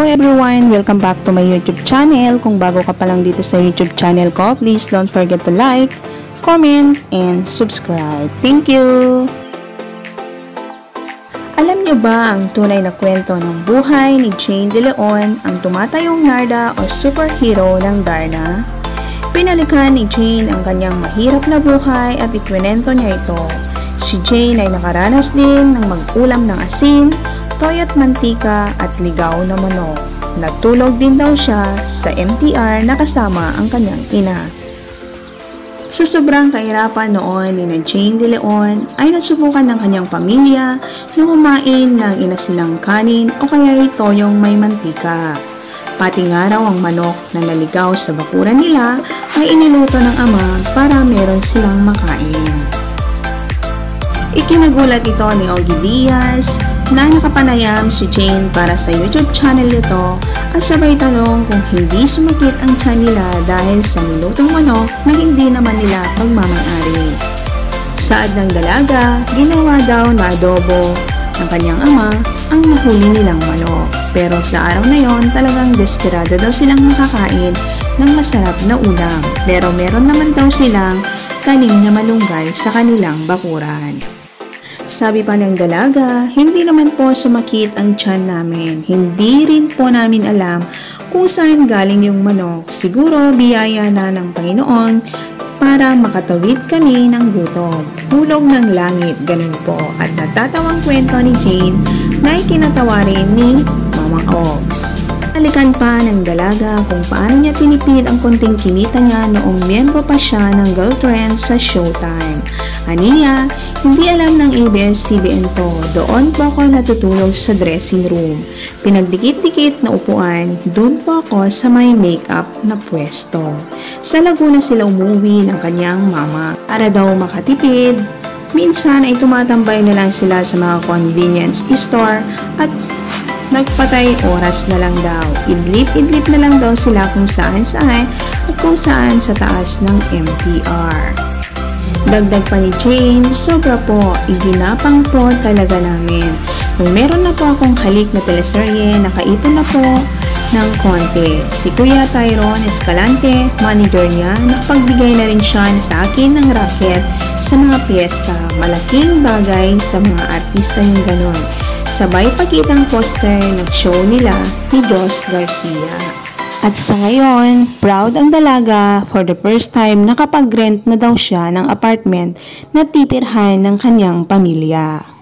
Hello everyone! Welcome back to my YouTube channel. Kung bago ka pa lang dito sa YouTube channel ko, please don't forget to like, comment, and subscribe. Thank you! Alam niyo ba ang tunay na kwento ng buhay ni Jane DELEON, ang tumatayong Narda o superhero ng Darna? Pinalikan ni Jane ang kanyang mahirap na buhay at ikwinento niya ito. Si Jane ay nakaranas din ng mag-ulam ng asin, toyo at mantika at ligaw na manok. Natulog din daw siya sa MTR na kasama ang kanyang ina. Sa sobrang kahirapan noon ni Jane DELEON ay nasubukan ng kanyang pamilya na kumain ng inasinang kanin o kaya toyong may mantika. Pati nga raw ang manok na naligaw sa bakuran nila ay iniluto ng ama para meron silang makain. Ikinagulat ito ni DELEON na nakapanayam si Jane para sa YouTube channel nito at sabay tanong kung hindi sumakit ang tiyan nila dahil sa nilutong manok na hindi naman nila pagmamay-ari. Saad ng dalaga, ginawa daw na adobo ng kanyang ama ang nahuli nilang manok. Pero sa araw na yon talagang desperado daw silang makakain ng masarap na ulam. Pero meron naman daw silang tanim na malunggay sa kanilang bakuran. Sabi pa ng dalaga, hindi naman po sumakit ang tiyan namin. Hindi rin po namin alam kung saan galing yung manok. Siguro biyaya na ng Panginoon para makatawid kami ng gutom. Hulog ng langit, ganun po. At natatawang kwento ni Jane na ikinatawa rin ni Mama Ogs. Alikan pa ng dalaga kung paano niya tinipid ang konting kinita niya noong miyembro pa siya ng girlfriend sa Showtime. Aniya, hindi alam ng ABS-CBN to. Doon po ako natutulog sa dressing room. Pinagdikit-dikit na upuan, doon po ako sa may makeup na pwesto. Sa Laguna sila umuwi ng kanyang mama para daw makatipid. Minsan ay tumatambay na lang sila sa mga convenience store at nagpatay oras na lang daw. Idlip-idlip na lang daw sila kung saan-saan at kung saan sa taas ng MTR. Dagdag pa ni Jane, sobra po, iginapang po talaga namin. Nung meron na po akong halik na teleserye, nakaipon na po ng konti. Si Kuya Tyrone Escalante, manager niya, nakapagbigay na rin siya sa akin ng racket sa mga piyesta. Malaking bagay sa mga artista yung ganon. Sabay pakitang poster ng show nila ni Jos Garcia. At sa ngayon, proud ang dalaga for the first time nakapag-rent na daw siya ng apartment na titirhan ng kanyang pamilya.